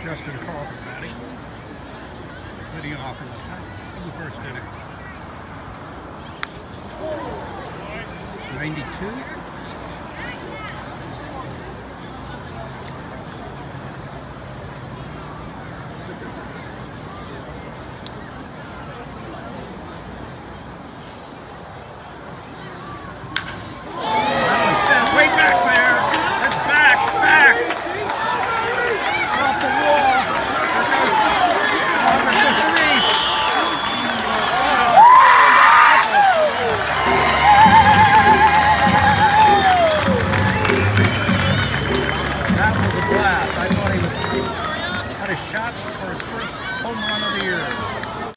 Justin Crawford batting. Leading off in the top of the first inning. 92.